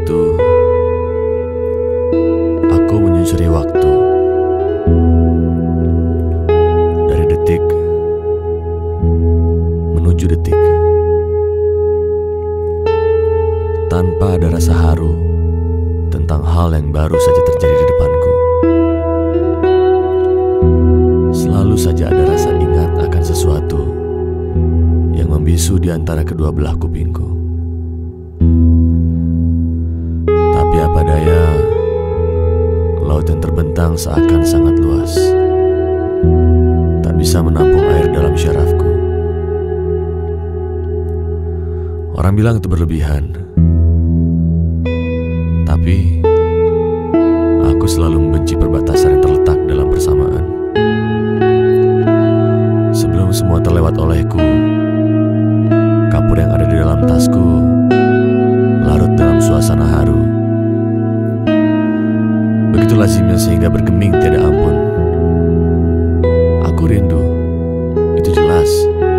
itu, aku menyusuri waktu dari detik menuju detik, tanpa ada rasa haru tentang hal yang baru saja terjadi di depanku. Selalu saja ada rasa ingat akan sesuatu yang membisu di antara kedua belah kupingku. Tapi apa daya, laut yang terbentang seakan sangat luas, tak bisa menampung air dalam syarafku. Orang bilang itu berlebihan, tapi aku selalu membenci perbatasan yang terletak dalam persamaan. Sebelum semua terlewat olehku, kapur yang ada di dalam tasku larut dalam suasana haru. Begitu lazimnya sehingga bergeming tiada ampun. Aku rindu, itu jelas.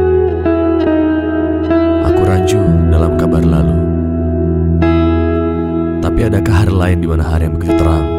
Aku rancu dalam kabar lalu. Tapi adakah hari lain di mana hari yang begitu terang?